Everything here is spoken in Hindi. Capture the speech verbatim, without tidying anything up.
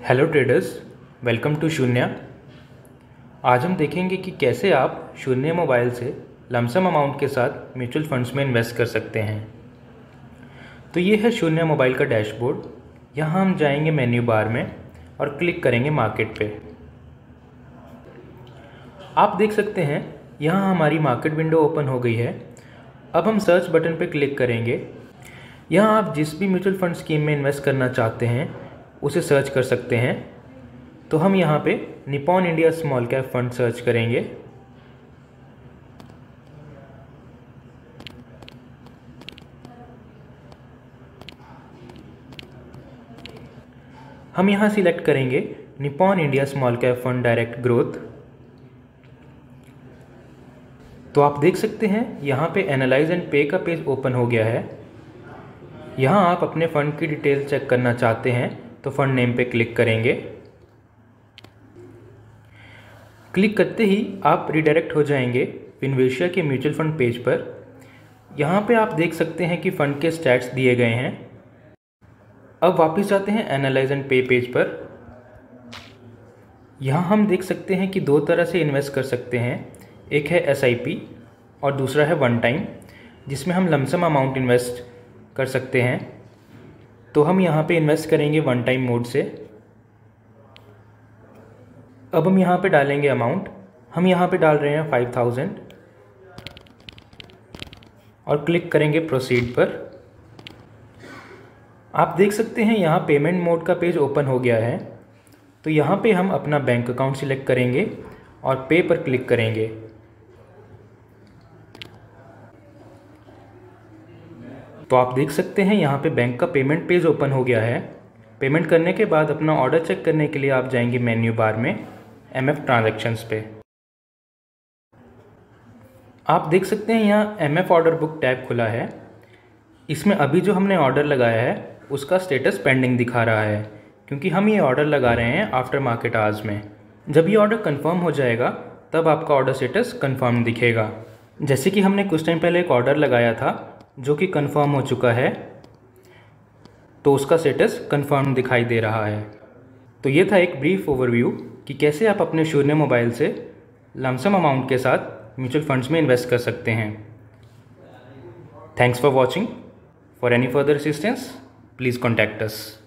हेलो ट्रेडर्स, वेलकम टू शून्य। आज हम देखेंगे कि कैसे आप शून्य मोबाइल से लमसम अमाउंट के साथ म्यूचुअल फंड्स में इन्वेस्ट कर सकते हैं। तो ये है शून्य मोबाइल का डैशबोर्ड। यहाँ हम जाएंगे मेन्यू बार में और क्लिक करेंगे मार्केट पे। आप देख सकते हैं यहाँ हमारी मार्केट विंडो ओपन हो गई है। अब हम सर्च बटन पे क्लिक करेंगे। यहाँ आप जिस भी म्यूचुअल फंड स्कीम में इन्वेस्ट करना चाहते हैं उसे सर्च कर सकते हैं। तो हम यहाँ पे Nippon India small cap fund search करेंगे। हम यहाँ सिलेक्ट करेंगे Nippon India small cap fund direct growth. तो आप देख सकते हैं यहाँ पे एनालाइज एंड पे का पेज ओपन हो गया है। यहाँ आप अपने फंड की डिटेल चेक करना चाहते हैं तो फंड नेम पे क्लिक करेंगे। क्लिक करते ही आप रिडायरेक्ट हो जाएंगे फिनवेशिया के म्यूचुअल फंड पेज पर। यहाँ पे आप देख सकते हैं कि फंड के स्टैट्स दिए गए हैं। अब वापस जाते हैं एनालाइज एंड पे पेज पर। यहाँ हम देख सकते हैं कि दो तरह से इन्वेस्ट कर सकते हैं। एक है एस आई पी और दूसरा है वन टाइम, जिसमें हम लमसम अमाउंट इन्वेस्ट कर सकते हैं। तो हम यहाँ पे इन्वेस्ट करेंगे वन टाइम मोड से। अब हम यहाँ पे डालेंगे अमाउंट। हम यहाँ पे डाल रहे हैं फाइव थाउजेंड और क्लिक करेंगे प्रोसीड पर। आप देख सकते हैं यहाँ पेमेंट मोड का पेज ओपन हो गया है। तो यहाँ पे हम अपना बैंक अकाउंट सिलेक्ट करेंगे और पे पर क्लिक करेंगे। तो आप देख सकते हैं यहाँ पे बैंक का पेमेंट पेज ओपन हो गया है। पेमेंट करने के बाद अपना ऑर्डर चेक करने के लिए आप जाएंगे मेन्यू बार में एम एफ ट्रांजैक्शंस पे। आप देख सकते हैं यहाँ M F order book tab खुला है। इसमें अभी जो हमने ऑर्डर लगाया है उसका स्टेटस पेंडिंग दिखा रहा है, क्योंकि हम ये ऑर्डर लगा रहे हैं आफ्टर मार्केट आवर्स में। जब ये ऑर्डर कंफर्म हो जाएगा तब आपका ऑर्डर स्टेटस कंफर्म दिखेगा। जैसे कि हमने कुछ टाइम पहले एक ऑर्डर लगाया था जो कि कंफर्म हो चुका है, तो उसका स्टेटस कंफर्म दिखाई दे रहा है। तो ये था एक ब्रीफ ओवरव्यू कि कैसे आप अपने शून्य मोबाइल से लमसम अमाउंट के साथ म्यूचुअल फंड्स में इन्वेस्ट कर सकते हैं। Thanks for watching. For any further assistance please contact us.